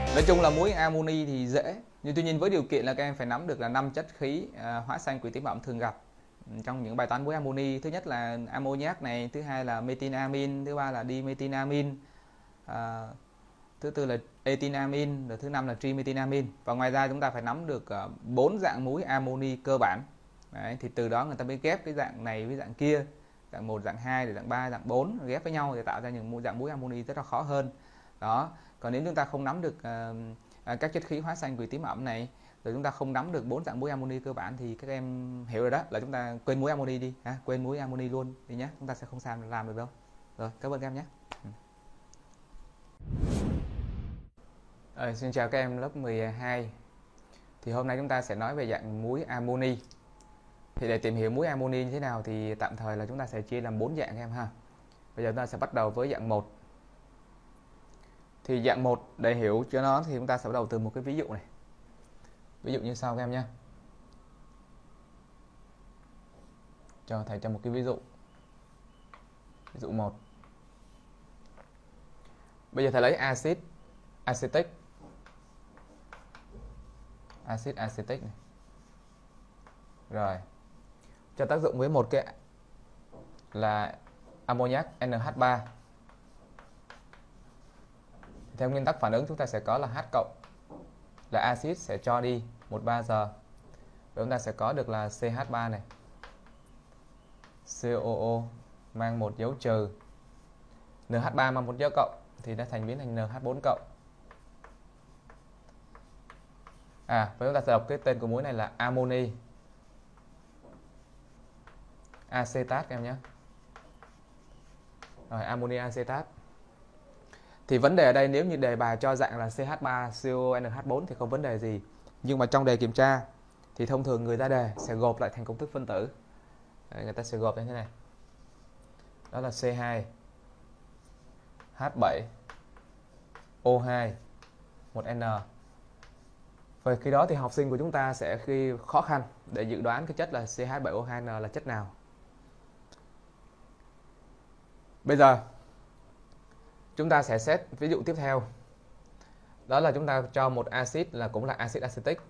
Nói chung là muối amoni thì dễ, nhưng tuy nhiên với điều kiện là các em phải nắm được là 5 chất khí hóa xanh quỷ tím bẩm thường gặp trong những bài toán muối amoni. Thứ nhất là ammoniac này, thứ hai là methylamin, thứ ba là dimethylamin, thứ tư là ethylamin, rồi thứ năm là trimethylamin. Và ngoài ra chúng ta phải nắm được 4 dạng muối amoni cơ bản. Đấy, thì từ đó người ta mới ghép cái dạng này với dạng kia, dạng 1, dạng 2, rồi dạng 3, dạng 4 ghép với nhau để tạo ra những dạng muối amoni rất là khó hơn. Đó. Còn nếu chúng ta không nắm được các chất khí hóa xanh quỷ tím ẩm này, rồi chúng ta không nắm được 4 dạng muối amoni cơ bản thì các em hiểu rồi đó, là chúng ta quên muối amoni đi, quên muối amoni luôn đi nhé, chúng ta sẽ không làm được đâu. Rồi, cảm ơn các em nhé. Xin chào các em lớp 12. Thì hôm nay chúng ta sẽ nói về dạng muối amoni. Thì để tìm hiểu muối amoni như thế nào thì tạm thời là chúng ta sẽ chia làm 4 dạng các em ha. Bây giờ chúng ta sẽ bắt đầu với dạng 1. Thì dạng 1 để hiểu cho nó thì chúng ta sẽ bắt đầu từ một cái ví dụ này. Ví dụ như sau các em nhé. Cho thầy cho một cái ví dụ. Ví dụ 1. Bây giờ thầy lấy axit acetic. Axit acetic này. Rồi. Cho tác dụng với một cái là ammoniac NH3. Theo nguyên tắc phản ứng chúng ta sẽ có là H cộng là axit sẽ cho đi một 3 giờ. Và chúng ta sẽ có được là CH3 này. COO mang một dấu trừ. NH3 mang một dấu cộng thì đã biến thành NH4 cộng. Và chúng ta sẽ đọc cái tên của muối này là amoni acetat các em nhé. Rồi, amoni acetat. Thì vấn đề ở đây nếu như đề bài cho dạng là CH3CONH4 thì không vấn đề gì. Nhưng mà trong đề kiểm tra thì thông thường người ra đề sẽ gộp lại thành công thức phân tử. Đấy, người ta sẽ gộp như thế này. Đó là C2 H7 O2 1N. Và khi đó thì học sinh của chúng ta sẽ khi khó khăn để dự đoán cái chất là CH7O2N là chất nào. Bây giờ chúng ta sẽ xét ví dụ tiếp theo. Đó là chúng ta cho một axit là cũng là axit acetic.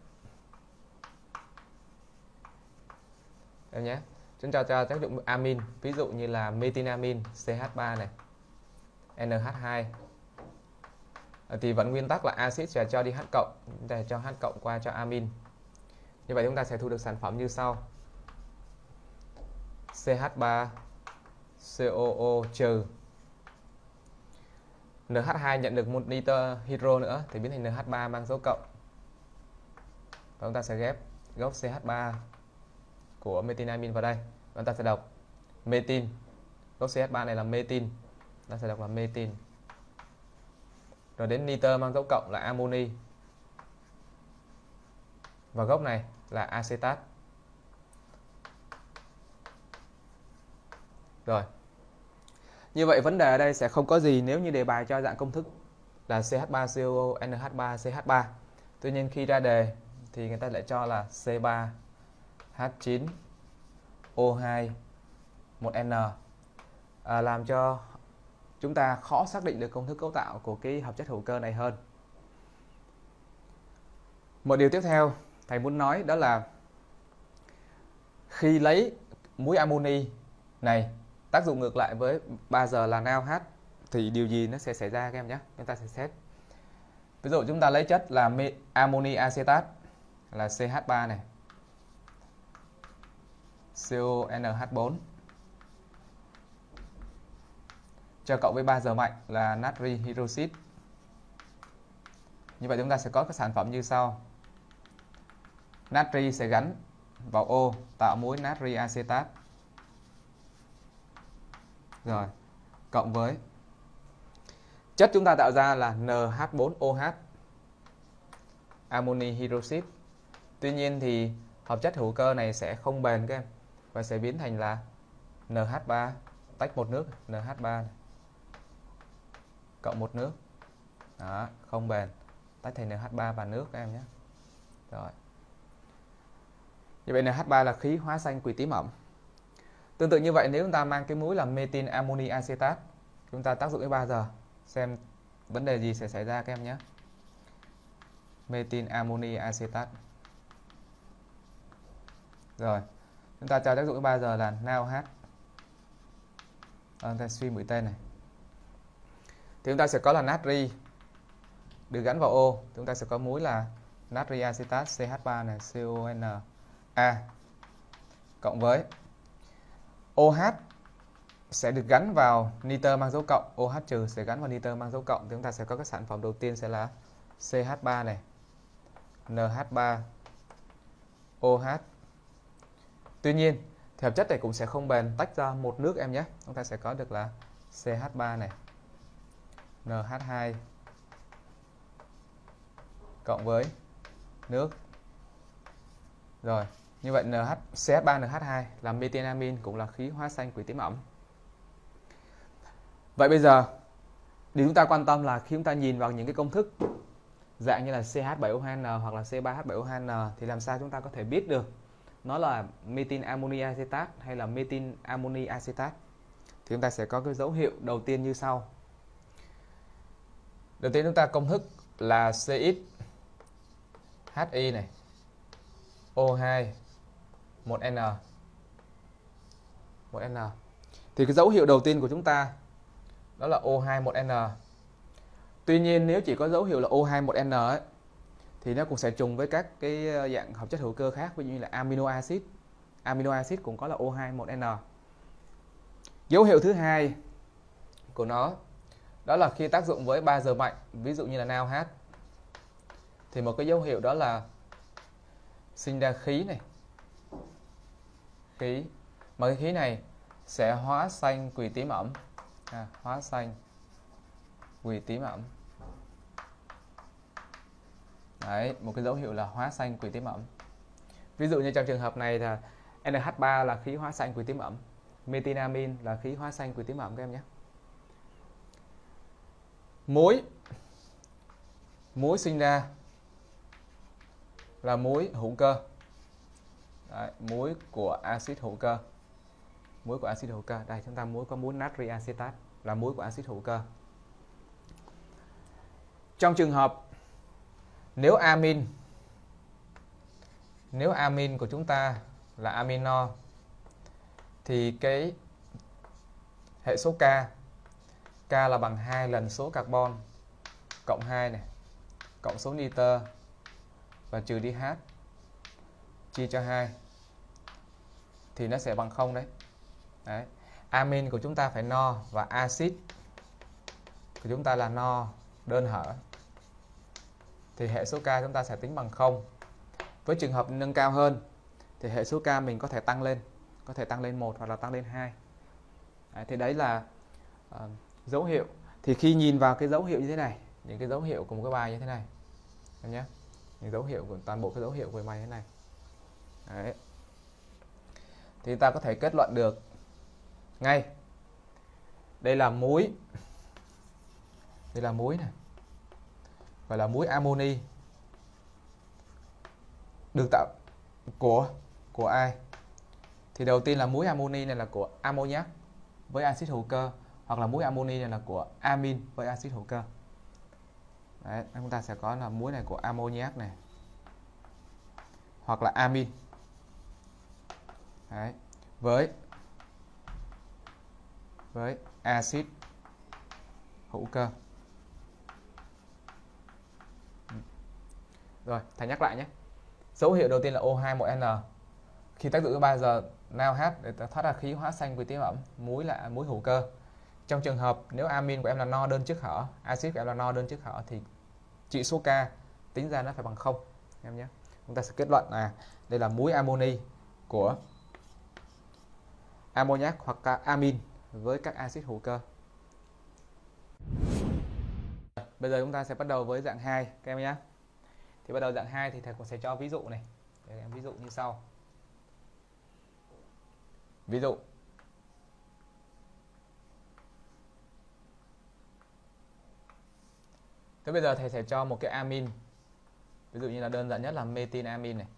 Em nhé. Chúng ta cho tác dụng amin, ví dụ như là methylamin CH3 này, NH2. Thì vẫn nguyên tắc là axit sẽ cho đi H cộng, để cho H cộng qua cho amin. Như vậy chúng ta sẽ thu được sản phẩm như sau. CH3 COO trừ NH2 nhận được một nitơ hydro nữa thì biến thành NH3 mang dấu cộng. Và chúng ta sẽ ghép gốc CH3 của methylamin vào đây. Và chúng ta sẽ đọc methyl. Gốc CH3 này là methyl. Chúng ta sẽ đọc là methyl. Rồi đến nitơ mang dấu cộng là amoni. Và gốc này là acetat. Rồi. Như vậy vấn đề ở đây sẽ không có gì nếu như đề bài cho dạng công thức là CH3COO NH3 CH3. Tuy nhiên khi ra đề thì người ta lại cho là C3 H9 O2 1N, làm cho chúng ta khó xác định được công thức cấu tạo của cái hợp chất hữu cơ này hơn. Một điều tiếp theo thầy muốn nói đó là khi lấy muối amoni này tác dụng ngược lại với 3 giờ là NaOH thì điều gì nó sẽ xảy ra các em nhé. Chúng ta sẽ xét. Ví dụ chúng ta lấy chất là amoni acetat là CH3 này, CONH4 cho cộng với 3 giờ mạnh là natri hydroxit. Như vậy chúng ta sẽ có cái sản phẩm như sau. Natri sẽ gắn vào O tạo muối natri acetat. Rồi, cộng với chất chúng ta tạo ra là NH4OH amoni hydroxit. Tuy nhiên thì hợp chất hữu cơ này sẽ không bền các em và sẽ biến thành là NH3 tách một nước, NH3 này, cộng một nước. Đó, không bền, tách thành NH3 và nước các em nhé. Rồi. Như vậy NH3 là khí hóa xanh quỷ tím ẩm. Tương tự như vậy nếu chúng ta mang cái muối là methyl amoni acetat, chúng ta tác dụng với 3 giờ xem vấn đề gì sẽ xảy ra các em nhé. metin amoni acetat. Rồi, chúng ta cho tác dụng thứ 3 giờ là NaOH. Chúng ta suy mũi tên này. Thì chúng ta sẽ có là natri được gắn vào O, chúng ta sẽ có muối là natri acetat CH3 này, CONA cộng với OH sẽ được gắn vào nitơ mang dấu cộng, OH trừ sẽ gắn vào nitơ mang dấu cộng, thì chúng ta sẽ có cái sản phẩm đầu tiên sẽ là CH3 này, NH3 OH. Tuy nhiên thì hợp chất này cũng sẽ không bền, tách ra một nước em nhé. Chúng ta sẽ có được là CH3 này, NH2 cộng với nước. Rồi, như vậy CH3NH2 là metinamin, cũng là khí hóa xanh quỷ tím ẩm. Vậy bây giờ điều chúng ta quan tâm là khi chúng ta nhìn vào những cái công thức dạng như là CH7O2N hoặc là C3H7O2N thì làm sao chúng ta có thể biết được nó là metin amoni acetat hay là metin amoni acetat. Thì chúng ta sẽ có cái dấu hiệu đầu tiên như sau. Đầu tiên chúng ta công thức là CX HI này, O2 1N 1N. Thì cái dấu hiệu đầu tiên của chúng ta đó là O2 1N. Tuy nhiên nếu chỉ có dấu hiệu là O2 1N ấy, thì nó cũng sẽ trùng với các cái dạng hợp chất hữu cơ khác, ví dụ như là amino acid. Amino acid cũng có là O2 1N. Dấu hiệu thứ hai của nó đó là khi tác dụng với bazơ mạnh, ví dụ như là NaOH, thì một cái dấu hiệu đó là sinh ra khí này, khí, mà cái khí này sẽ hóa xanh quỳ tím ẩm, hóa xanh quỳ tím ẩm. Đấy, một cái dấu hiệu là hóa xanh quỳ tím ẩm. Ví dụ như trong trường hợp này là NH3 là khí hóa xanh quỳ tím ẩm, metinamin là khí hóa xanh quỳ tím ẩm các em nhé. Muối sinh ra là muối hữu cơ. Đấy, muối của axit hữu cơ. Muối của axit hữu cơ. Đây chúng ta có muối natri acetat là muối của axit hữu cơ. Trong trường hợp nếu amin của chúng ta là amino thì cái hệ số K là bằng 2 lần số carbon cộng 2 này, cộng số nitơ và trừ đi H chia cho 2 thì nó sẽ bằng 0 đấy. Đấy. Amin của chúng ta phải no và axit của chúng ta là no đơn hở, thì hệ số K chúng ta sẽ tính bằng 0. Với trường hợp nâng cao hơn thì hệ số K mình có thể tăng lên, 1 hoặc là tăng lên 2. Đấy, thì đấy là dấu hiệu. Thì khi nhìn vào cái dấu hiệu như thế này, những cái dấu hiệu của một cái bài như thế này em nhé, những dấu hiệu của toàn bộ cái dấu hiệu của bài như thế này. Đấy. Thì ta có thể kết luận được ngay đây là muối, này, gọi là muối amoni được tạo của ai? Thì đầu tiên là muối amoni này là của ammoniac với axit hữu cơ, hoặc là muối amoni này là của amin với axit hữu cơ. Đấy, chúng ta sẽ có là muối này của ammoniac này hoặc là amin. Đấy, với axit hữu cơ. Rồi, thầy nhắc lại nhé. Dấu hiệu đầu tiên là O2 1N. Khi tác dụng với 3 giờ NaOH để thoát ra khí hóa xanh quỳ tím ẩm, muối là muối hữu cơ. Trong trường hợp nếu amin của em là no đơn trước hở, axit của em là no đơn trước hở thì chỉ số K tính ra nó phải bằng 0 em nhé. Chúng ta sẽ kết luận là đây là muối amoni của ammoniac hoặc amin với các axit hữu cơ. Bây giờ chúng ta sẽ bắt đầu với dạng 2 các em nhé. Thì bắt đầu dạng 2 thì thầy cũng sẽ cho ví dụ này. Để em ví dụ như sau. Ví dụ thế bây giờ thầy sẽ cho một cái amin. Ví dụ như là đơn giản nhất là metinamin này.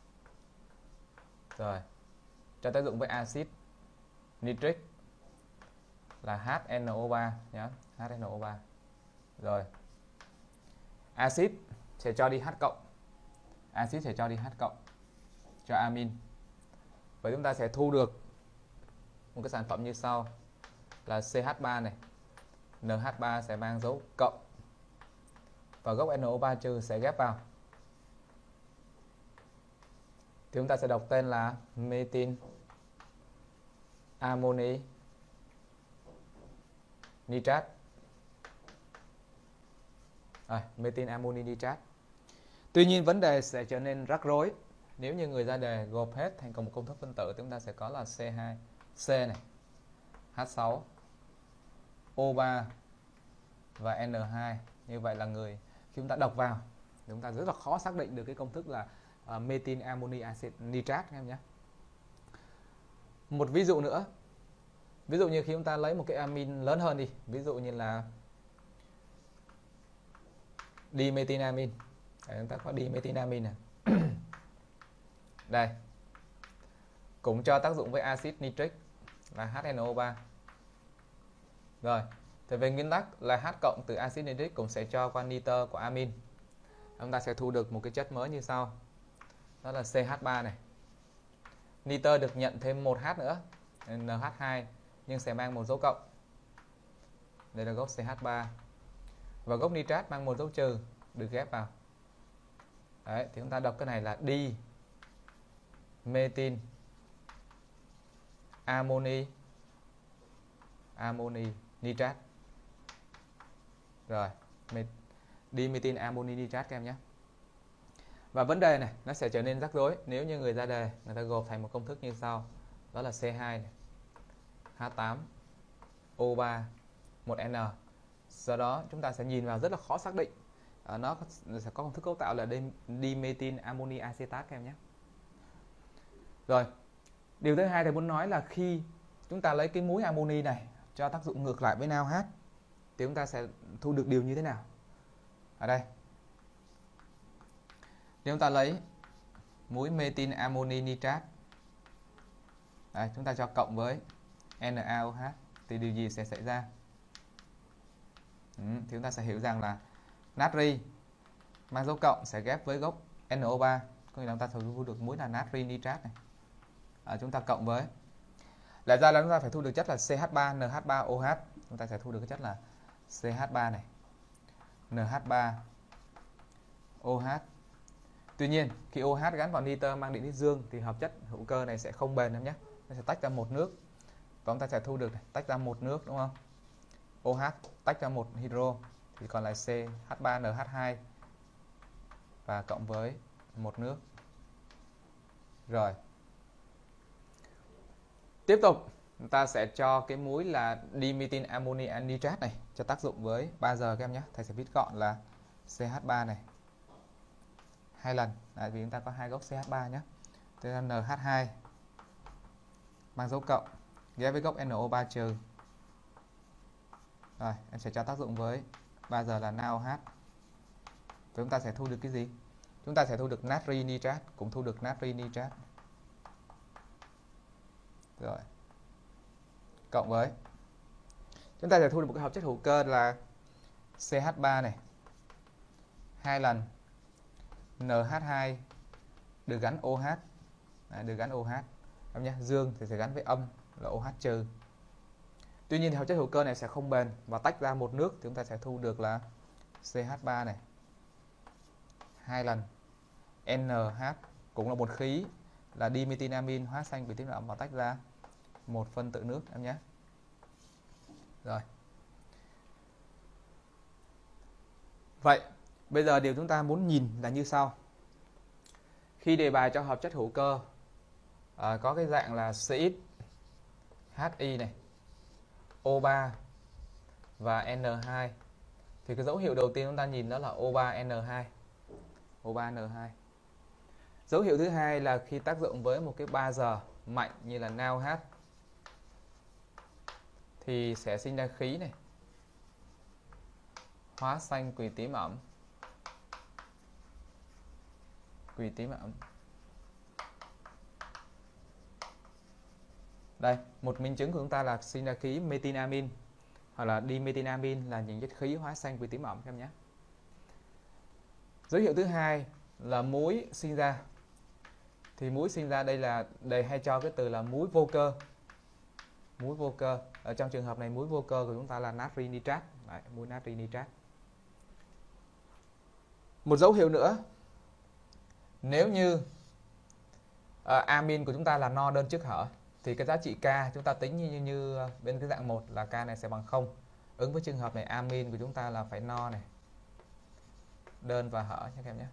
Rồi. Cho tác dụng với axit nitric là HNO3 nhé, HNO3. Rồi. Axit sẽ cho đi H cộng, axit sẽ cho đi H cộng cho amin. Và chúng ta sẽ thu được một cái sản phẩm như sau là CH3 này, NH3 sẽ mang dấu cộng và gốc NO3 trừ sẽ ghép vào. Thì chúng ta sẽ đọc tên là metin amoni nitrat. Metin amoni nitrat. Tuy nhiên vấn đề sẽ trở nên rắc rối nếu như người ra đề gộp hết thành một công thức phân tử. Chúng ta sẽ có là C2C này, H6, O3 và N2. Như vậy là khi chúng ta đọc vào chúng ta rất là khó xác định được cái công thức là metin amoni acid nitrat các em nhé. Một ví dụ nữa, ví dụ như khi chúng ta lấy một cái amin lớn hơn đi, ví dụ như là dimethinamin. Chúng ta có dimethinamin này. Đây, cũng cho tác dụng với axit nitric là HNO3. Rồi, thì về nguyên tắc là H cộng từ axit nitric cũng sẽ cho qua nitơ của amin. Chúng ta sẽ thu được một cái chất mới như sau. Đó là CH3 này. Nitơ được nhận thêm một H nữa, NH2, nhưng sẽ mang một dấu cộng. Đây là gốc CH3. Và gốc nitrat mang một dấu trừ được ghép vào. Đấy, thì chúng ta đọc cái này là dimethyl amoni nitrat. Rồi, dimethyl amoni nitrat các em nhé. Và vấn đề này nó sẽ trở nên rắc rối nếu như người ra đề người ta gộp thành một công thức như sau. Đó là C2 này, H8, O3, 1N. Do đó chúng ta sẽ nhìn vào rất là khó xác định. Nó sẽ có công thức cấu tạo là dimethyl amoni acetat các em nhé. Rồi, điều thứ hai thầy muốn nói là khi chúng ta lấy cái muối amoni này cho tác dụng ngược lại với NaOH thì chúng ta sẽ thu được điều như thế nào? Ở đây, nếu chúng ta lấy muối metin amoni nitrat, đây, chúng ta cho cộng với NaOH thì điều gì sẽ xảy ra? Thì chúng ta sẽ hiểu rằng là natri mang dấu cộng sẽ ghép với gốc NO3, có nghĩa là chúng ta sẽ thu được muối là natri nitrat này. Chúng ta cộng với, lại ra là chúng ta phải thu được chất là CH3 NH3OH. Chúng ta sẽ thu được cái chất là CH3 này, NH3OH. Tuy nhiên khi OH gắn vào nitơ mang điện tích dương thì hợp chất hữu cơ này sẽ không bền em nhé. Nó sẽ tách ra một nước. Và chúng ta sẽ thu được này, tách ra một nước đúng không? OH tách ra một hydro thì còn lại CH3NH2 và cộng với một nước. Rồi. Tiếp tục chúng ta sẽ cho cái muối là dimethyl amoni nitrat này cho tác dụng với 3 giờ các em nhé. Thầy sẽ viết gọn là CH3 này 2 lần. Đấy, vì chúng ta có 2 gốc CH3 nhé. Thế là NH2 mang dấu cộng ghép với gốc NO3 trừ. Rồi, em sẽ cho tác dụng với 3 giờ là NaOH. Và chúng ta sẽ thu được cái gì? Chúng ta sẽ thu được natri nitrat, cũng thu được natri nitrat. Rồi. Cộng với, chúng ta sẽ thu được một cái hợp chất hữu cơ là CH3 này 2 lần NH2 được gắn OH. Đấy, được gắn OH em nhé. Dương thì sẽ gắn với âm là OH trừ. Tuy nhiên thì hợp chất hữu cơ này sẽ không bền và tách ra một nước thì chúng ta sẽ thu được là CH3 này 2 lần NH, cũng là một khí là dimethylamin hóa xanh với tím ẩm và tách ra một phân tử nước em nhé. Rồi. Vậy bây giờ điều chúng ta muốn nhìn là như sau. Khi đề bài cho hợp chất hữu cơ có cái dạng là CX, HI này, O3 và N2 thì cái dấu hiệu đầu tiên chúng ta nhìn đó là O3N2. O3N2. Dấu hiệu thứ hai là khi tác dụng với một cái 3 giờ mạnh như là NaOH thì sẽ sinh ra khí này, hóa xanh quỳ tím ẩm. Quỳ tím ẩm. Đây, một minh chứng của chúng ta là sinh ra khí metinamin hoặc là dimetinamin là những chất khí hóa xanh quỳ tím ẩm các em nhé. Dấu hiệu thứ hai là muối sinh ra. Thì muối sinh ra đây hay cho cái từ là muối vô cơ. Muối vô cơ. Ở trong trường hợp này muối vô cơ của chúng ta là natri nitrat. Đấy, muối natri nitrat. Một dấu hiệu nữa, nếu như amin của chúng ta là no đơn trước hở thì cái giá trị K chúng ta tính như bên cái dạng 1 là K này sẽ bằng 0. Ứng với trường hợp này amin của chúng ta là phải no này, đơn và hở nha các em nhé.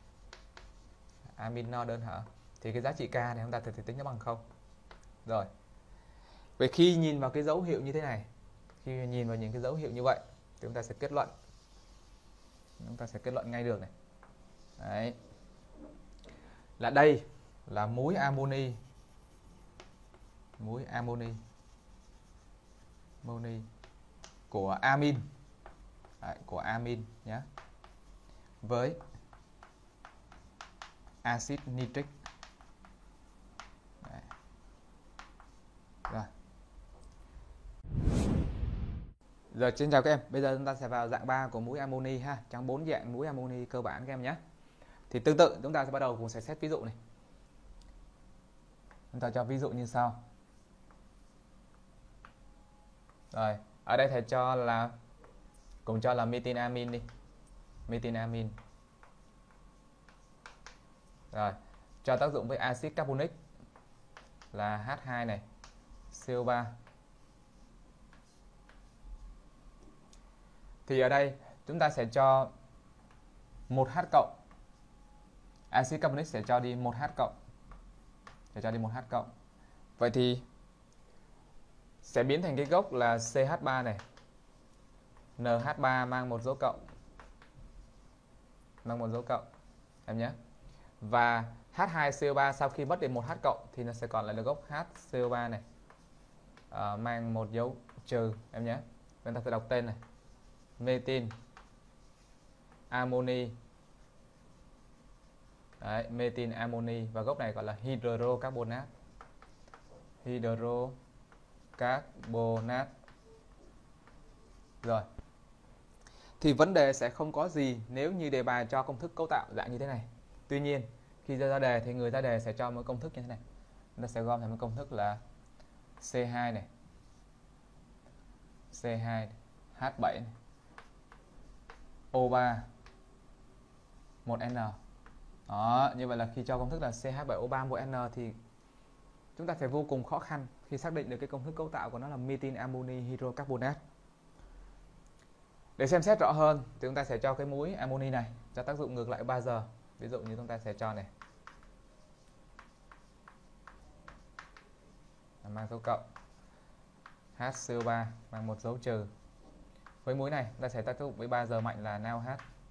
Amin no đơn hở thì cái giá trị K này chúng ta thì tính nó bằng 0. Rồi. Vậy khi nhìn vào cái dấu hiệu như thế này, khi nhìn vào những cái dấu hiệu như vậy thì chúng ta sẽ kết luận. Chúng ta sẽ kết luận ngay được này. Đấy. Là đây là muối amoni. Muối amoni của amin. Đấy, của amin nhé. Với axit nitric. Đấy. Rồi. Giờ xin chào các em. Bây giờ chúng ta sẽ vào dạng 3 của muối amoni ha, trong 4 dạng muối amoni cơ bản các em nhé. Thì tương tự chúng ta sẽ bắt đầu cùng sẽ xét ví dụ này. Chúng ta cho ví dụ như sau. Rồi, ở đây thầy cho là cùng cho là methylamin đi. Methylamin. Rồi, cho tác dụng với axit carbonic là H2 này, CO3. Thì ở đây chúng ta sẽ cho 1H cộng. Axit carbonic sẽ cho đi 1H cộng. Sẽ cho đi 1H cộng. Vậy thì sẽ biến thành cái gốc là CH3 này. NH3 mang một dấu cộng. Mang một dấu cộng em nhé. Và H2CO3 sau khi mất đi 1H cộng thì nó sẽ còn lại là gốc HCO3 này. Mang một dấu trừ em nhé. Chúng ta sẽ đọc tên này. Methyl amoni. Đấy, methyl amoni và gốc này gọi là hydrocarbonat. Hydrocarbonat. Rồi. Thì vấn đề sẽ không có gì nếu như đề bài cho công thức cấu tạo dạng như thế này. Tuy nhiên, khi ra đề thì người ra đề sẽ cho một công thức như thế này. Chúng ta sẽ gom thành một công thức là C2 này. C2 này, H7 này. O3 1N. Đó, như vậy là khi cho công thức là CH7O3 1N thì chúng ta phải vô cùng khó khăn khi xác định được cái công thức cấu tạo của nó là methyl amoni hydrocarbonat. Để xem xét rõ hơn thì chúng ta sẽ cho cái muối amoni này cho tác dụng ngược lại bazơ. Ví dụ như chúng ta sẽ cho này. Mang dấu cộng. HCO3 mang một dấu trừ. Với muối này chúng ta sẽ tác dụng với bazơ mạnh là NaOH.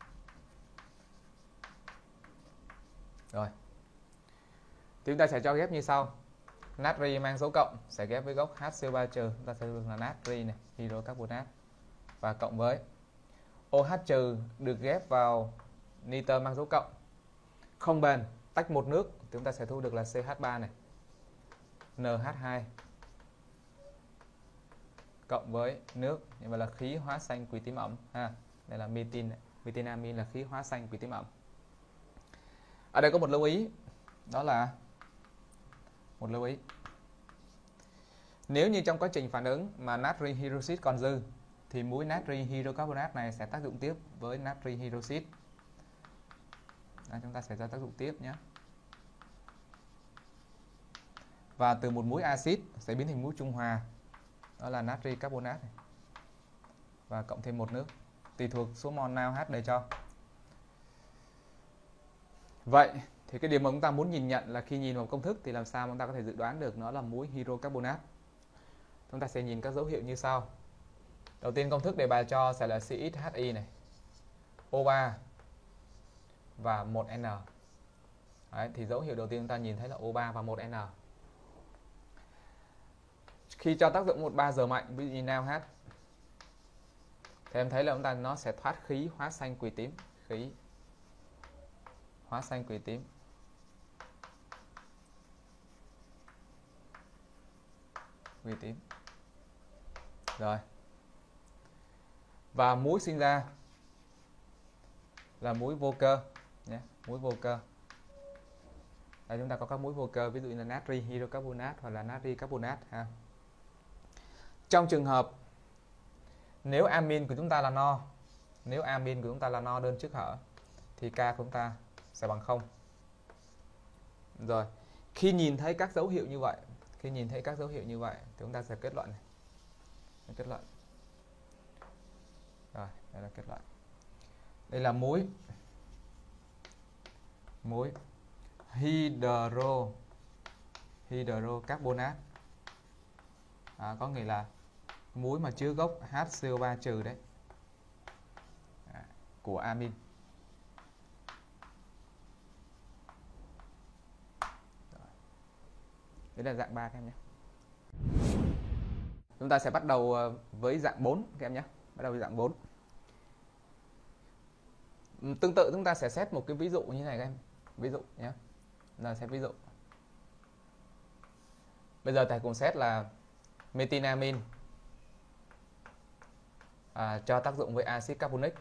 Rồi. Thì chúng ta sẽ cho ghép như sau. Natri mang dấu cộng sẽ ghép với gốc HCO3 trừ, chúng ta sẽ dùng là natri này, hydrocarbonat và cộng với OH trừ được ghép vào nitơ mang dấu cộng. Không bền, tách một nước thì chúng ta sẽ thu được là CH3 này. NH2 cộng với nước, như vậy là khí hóa xanh quỳ tím ẩm ha. Đây là methylamin là khí hóa xanh quỳ tím ẩm. Ở đây có một lưu ý, đó là một lưu ý. Nếu như trong quá trình phản ứng mà natri hydroxit còn dư thì muối natri hydrocarbonat này sẽ tác dụng tiếp với natri hydroxit. Chúng ta sẽ ra tác dụng tiếp nhé. Và từ một muối axit sẽ biến thành muối trung hòa, đó là natri carbonat này. Và cộng thêm một nước tùy thuộc số mol NaOH để cho. Vậy thì cái điều mà chúng ta muốn nhìn nhận là khi nhìn vào công thức thì làm sao chúng ta có thể dự đoán được nó là muối hydrocarbonat. Chúng ta sẽ nhìn các dấu hiệu như sau. Đầu tiên công thức đề bài cho sẽ là CXHI này, O3 và 1N. Đấy, thì dấu hiệu đầu tiên chúng ta nhìn thấy là O3 và 1N. Khi cho tác dụng một bazơ mạnh, ví dụ như NaOH, thì em thấy là chúng ta nó sẽ thoát khí hóa xanh quỳ tím, khí hóa xanh quỳ tím. Quỳ tím. Rồi. Và muối sinh ra là muối vô cơ. nhé, muối vô cơ. Đây, chúng ta có các muối vô cơ, ví dụ như là natri hydrocarbonat hoặc là natri carbonat ha. Trong trường hợp nếu amin của chúng ta là no, nếu amin của chúng ta là no đơn chức hở thì K của chúng ta sẽ bằng 0. Rồi, khi nhìn thấy các dấu hiệu như vậy, khi nhìn thấy các dấu hiệu như vậy thì chúng ta sẽ kết luận này. Kết luận. Rồi, đây là kết luận. Đây là muối hydrocarbonat. Có nghĩa là muối mà chứa gốc HCO3 trừ đấy, của amin. Đấy là dạng 3 các em nhé. Chúng ta sẽ bắt đầu với dạng 4 các em nhé. Bắt đầu với dạng 4. Tương tự chúng ta sẽ xét một cái ví dụ như thế này các em. Ví dụ nhé. Là xét ví dụ. Bây giờ thầy cùng xét là metinamin cho tác dụng với axit carbonic.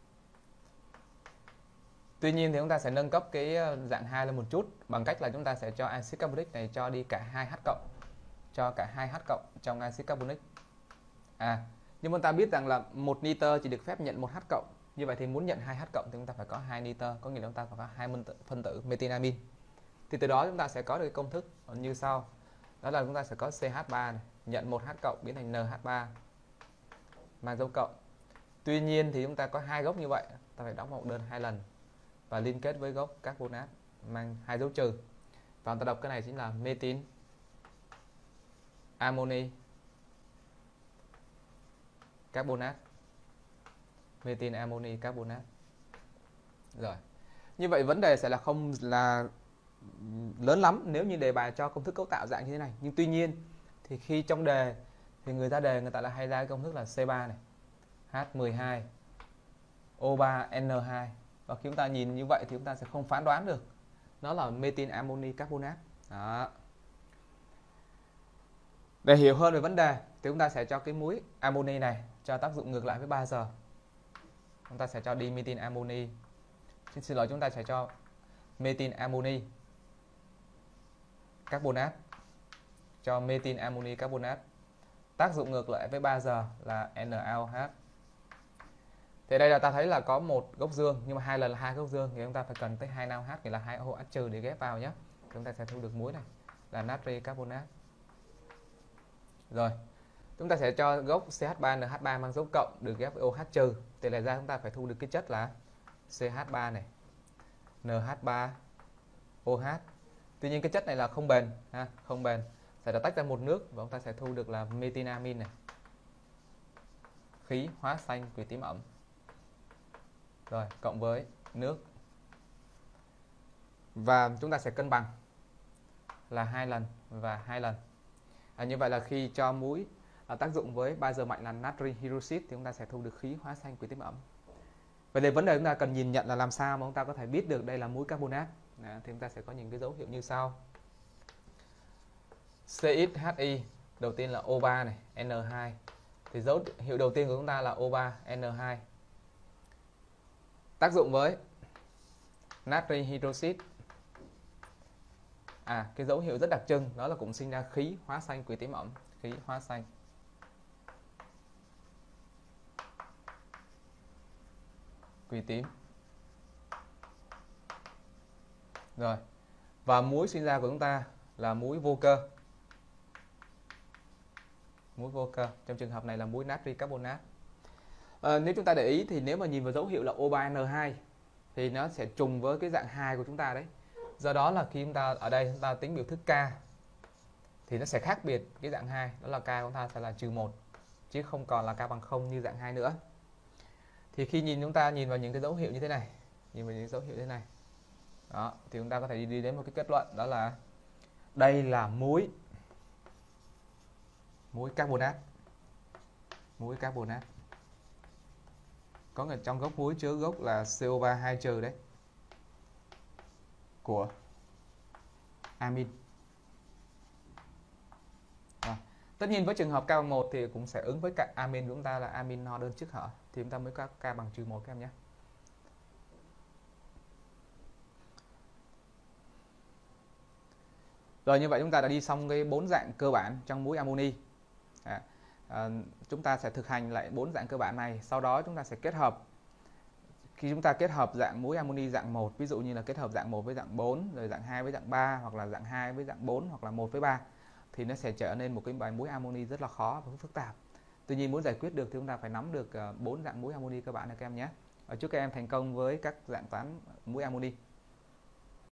Tuy nhiên thì chúng ta sẽ nâng cấp cái dạng 2 lên một chút bằng cách là chúng ta sẽ cho axit carbonic này cho đi cả 2H cộng. Cho cả 2H cộng trong axit carbonic. Nhưng mà ta biết rằng là một nitơ chỉ được phép nhận 1H cộng. Như vậy thì muốn nhận 2H cộng thì chúng ta phải có 2 nitơ, có nghĩa là chúng ta phải có 2 phân tử metinamin. Thì từ đó chúng ta sẽ có được công thức như sau. Đó là chúng ta sẽ có CH3 này, nhận 1H cộng biến thành NH3 mang dấu cộng. Tuy nhiên thì chúng ta có 2 gốc như vậy, ta phải đóng một đơn 2 lần và liên kết với gốc carbonat mang 2 dấu trừ. Và ta đọc cái này chính là metin amoni carbonat. Metin amoni carbonat. Rồi. Như vậy vấn đề sẽ là không là lớn lắm nếu như đề bài cho công thức cấu tạo dạng như thế này. Nhưng tuy nhiên thì khi trong đề thì người ta lại hay ra cái công thức là C3 này, H12 O3 N2. Và khi chúng ta nhìn như vậy thì chúng ta sẽ không phán đoán được nó là metin amoni carbonat. Đó. Để hiểu hơn về vấn đề thì chúng ta sẽ cho cái muối amoni này cho tác dụng ngược lại với 3 giờ. Chúng ta sẽ cho đi metin amoni. Xin lỗi, chúng ta sẽ cho metin amoni carbonat cho metin amoni carbonat. Tác dụng ngược lại với 3 giờ là NaOH. Thì đây là ta thấy là có một gốc dương, nhưng mà 2 lần là 2 gốc dương thì chúng ta phải cần tới 2 NaOH, nghĩa là 2 OH trừ để ghép vào nhé. Chúng ta sẽ thu được muối này là natri carbonat. Rồi, chúng ta sẽ cho gốc CH3NH3 mang dấu cộng được ghép với OH trừ. Thì lại ra chúng ta phải thu được cái chất là CH3 này, NH3 OH. Tuy nhiên cái chất này là không bền ha, không bền. Sẽ tách ra một nước và chúng ta sẽ thu được là metinamin này, khí hóa xanh quỷ tím ẩm. Rồi, cộng với nước. Và chúng ta sẽ cân bằng là 2 lần và 2 lần. Như vậy là khi cho muối tác dụng với 3 giờ mạnh là natri hydroxit thì chúng ta sẽ thu được khí hóa xanh quỷ tím ẩm. Vậy thì vấn đề chúng ta cần nhìn nhận là làm sao mà chúng ta có thể biết được đây là muối carbonat. Thì chúng ta sẽ có những cái dấu hiệu như sau. CXHI đầu tiên là O3 này, N2. Thì dấu hiệu đầu tiên của chúng ta là O3 N2. Tác dụng với natri hydroxit. Cái dấu hiệu rất đặc trưng đó là cũng sinh ra khí hóa xanh quỷ tím ẩm, khí hóa xanh. Quỷ tím. Rồi. Và muối sinh ra của chúng ta là muối vô cơ. Muối vô cơ, trong trường hợp này là muối natri carbonat. Nếu chúng ta để ý thì nếu mà nhìn vào dấu hiệu là O3N2 thì nó sẽ trùng với cái dạng 2 của chúng ta đấy. Do đó là khi chúng ta ở đây chúng ta tính biểu thức K thì nó sẽ khác biệt cái dạng 2, đó là K của chúng ta sẽ là -1 chứ không còn là K bằng 0 như dạng 2 nữa. Thì khi chúng ta nhìn vào những cái dấu hiệu như thế này, nhìn vào những dấu hiệu thế này. Đó, thì chúng ta có thể đi đến một cái kết luận đó là đây là muối carbonat. Muối carbonat. Có người trong gốc muối chứa gốc là CO3 2 trừ đấy, của amin. Tất nhiên với trường hợp K bằng 1 thì cũng sẽ ứng với cả amin của chúng ta là amin no đơn chức hở thì chúng ta mới có K bằng -1 các em nhé. Rồi, như vậy chúng ta đã đi xong cái 4 dạng cơ bản trong muối amoni. Chúng ta sẽ thực hành lại 4 dạng cơ bản này, sau đó chúng ta sẽ kết hợp. Khi chúng ta kết hợp dạng muối amoni dạng 1, ví dụ như là kết hợp dạng 1 với dạng 4, rồi dạng 2 với dạng 3, hoặc là dạng 2 với dạng 4, hoặc là 1 với 3, thì nó sẽ trở nên một cái bài muối amoni rất là khó và phức tạp. Tuy nhiên muốn giải quyết được thì chúng ta phải nắm được 4 dạng muối amoni cơ bản này các em nhé. Chúc các em thành công với các dạng toán muối amoni.